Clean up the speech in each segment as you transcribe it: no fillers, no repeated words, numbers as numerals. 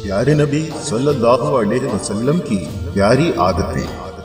پیارے نبی صلی اللہ علیہ وسلم کی پیاری عادتیں،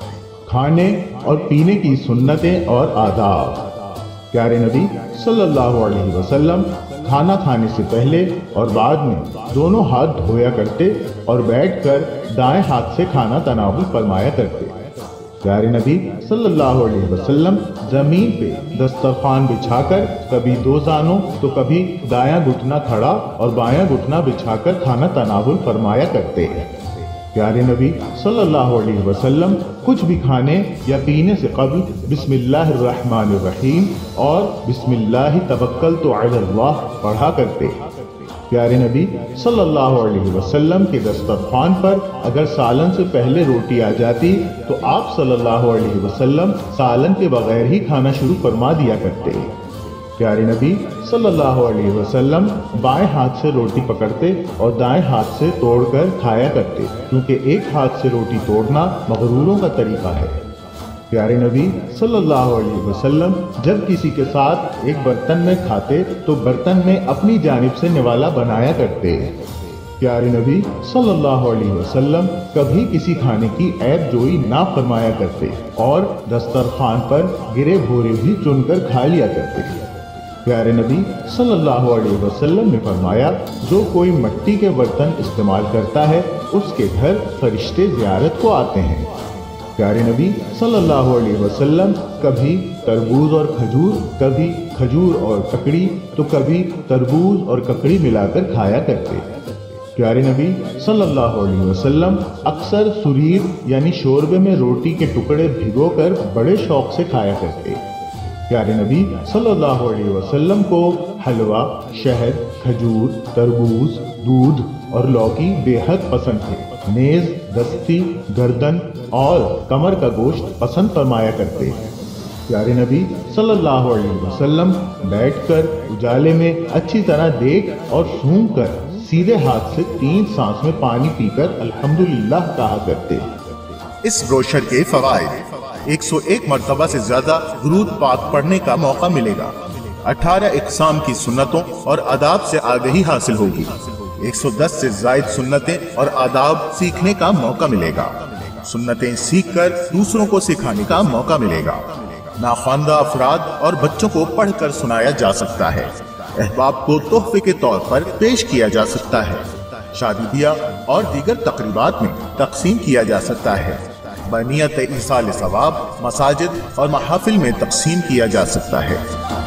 کھانے اور پینے کی سنتیں اور آداب۔ پیارے نبی صلی اللہ علیہ وسلم کھانا کھانے سے پہلے اور بعد میں دونوں ہاتھ دھویا کرتے اور بیٹھ کر دائیں ہاتھ سے کھانا تناول فرمایا کرتے۔ پیارے نبی صلی اللہ علیہ وسلم زمین پہ دسترخوان بچھا کر کبھی دو زانوں تو کبھی دایاں گھٹنا کھڑا اور بایاں گھٹنا بچھا کر کھانا تناول فرمایا کرتے ہیں۔ پیارے نبی صلی اللہ علیہ وسلم کچھ بھی کھانے یا پینے سے قبل بسم اللہ الرحمن الرحیم اور بسم اللہ توکلت علی اللہ پڑھا کرتے۔ پیارے نبی صلی اللہ علیہ وسلم کے دسترخوان پر اگر سالن سے پہلے روٹی آ جاتی تو آپ صلی اللہ علیہ وسلم سالن کے بغیر ہی کھانا شروع فرما دیا کرتے۔ پیارے نبی صلی اللہ علیہ وسلم بائیں ہاتھ سے روٹی پکڑتے اور دائیں ہاتھ سے توڑ کر کھایا کرتے، کیونکہ ایک ہاتھ سے روٹی توڑنا مغروروں کا طریقہ ہے۔ پیارے نبی صلی اللہ علیہ وسلم جب کسی کے ساتھ ایک برتن میں کھاتے تو برتن میں اپنی جانب سے نوالا بنایا کرتے۔ پیارے نبی صلی اللہ علیہ وسلم کبھی کسی کھانے کی عیب جوئی نہ فرمایا کرتے اور دسترخوان پر گرے بھورے بھی چن کر کھا لیا کرتے۔ پیارے نبی صلی اللہ علیہ وسلم نے فرمایا، جو کوئی مٹی کے برتن استعمال کرتا ہے اس کے گھر فرشتے زیارت کو آتے ہیں۔ پیارے نبی صلی اللہ علیہ وسلم کبھی تربوز اور کھجور، کبھی کھجور اور ککڑی تو کبھی تربوز اور ککڑی ملا کر کھایا کرتے۔ پیارے نبی صلی اللہ علیہ وسلم اکثر سریر یعنی شوربے میں روٹی کے ٹکڑے بھگو کر بڑے شوق سے کھایا کرتے۔ پیارے نبی صلی اللہ علیہ وسلم کو حلوہ، شہد، کھجور، تربوز، دودھ اور لوکی بے حد پسند تھے۔ نیز، دستی، گردن اور کمر کا گوشت پسند فرمایا کرتے ہیں۔ پیارے نبی صلی اللہ علیہ وسلم بیٹھ کر اجالے میں اچھی طرح دیکھ اور سونگھ کر سیدھے ہاتھ سے 3 سانس میں پانی پی کر الحمدللہ کہا کرتے۔ اس بروشر کے فوائد: 101 مرتبہ سے زیادہ درود پاک پڑھنے کا موقع ملے گا، 18 اقسام کی سنتوں اور آداب سے آگہی حاصل ہوگی، 110 سے زائد سنتیں اور آداب سیکھنے کا موقع ملے گا، سنتیں سیکھ کر دوسروں کو سکھانے کا موقع ملے گا، ناخواندہ افراد اور بچوں کو پڑھ کر سنایا جا سکتا ہے، احباب کو تحفے کے طور پر پیش کیا جا سکتا ہے، شادی بیاہ اور دیگر تقریبات میں تقسیم کیا جا سکتا ہے، بنیت ایصال ثواب مساجد اور محافل میں تقسیم کیا جا سکتا ہے۔